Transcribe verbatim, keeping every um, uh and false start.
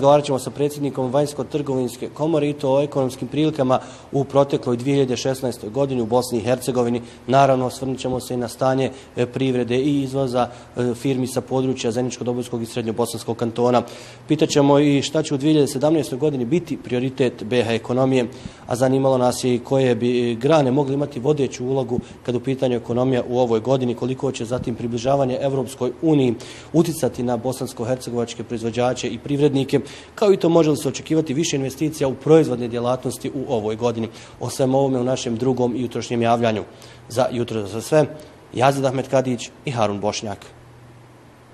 razgovarat ćemo sa predsjednikom Vanjsko-trgovinske komore i to o ekonomskim prilikama u protekloj dvije hiljade šesnaestoj godini u Bosni i Hercegovini. Naravno, osvrnut ćemo se i na stanje privrede i izvoza firmi sa područja Zeničko-Dobojskog i Srednjobosanskog kantona. Pitaćemo i šta će u dvije hiljade sedamnaestoj godini biti prioritet B iH ekonomije, a zanimalo nas je i koje bi grane mogli imati vodeću ulogu kad u pitanju ekonomija u ovoj godini, koliko će zatim približavanje Evropskoj uniji uticati na bosansko-hercegovačke proizvođače i privrednike, kao i to može li se očekivati više investicija u proizvodne djelatnosti u ovoj godini. O svem ovome u našem drugom jutrošnjem javljanju. Za jutro za sve, Jazid Ahmed Kadić i Harun Bošnjak.